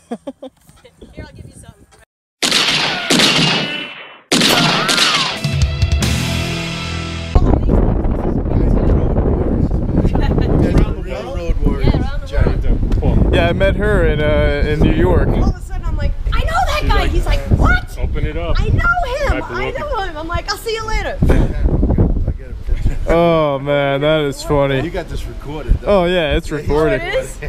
Here, I'll give you some. Yeah, I met her in New York. All of a sudden, I'm like, I know that guy. He's like, what? Open it up. I know him. I know him. I'm like, I'll see you later. Oh man, that is funny. You got this recorded, though. Oh yeah, it's recorded. Oh, it is?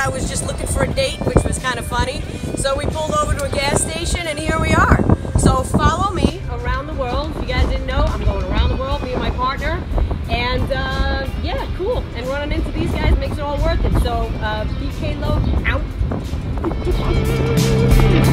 I was just looking for a date, which was kind of funny. So we pulled over to a gas station, and here we are. So follow me around the world. If you guys didn't know, I'm going around the world, me and my partner. And yeah, cool. And running into these guys makes it all worth it. So BK Low out.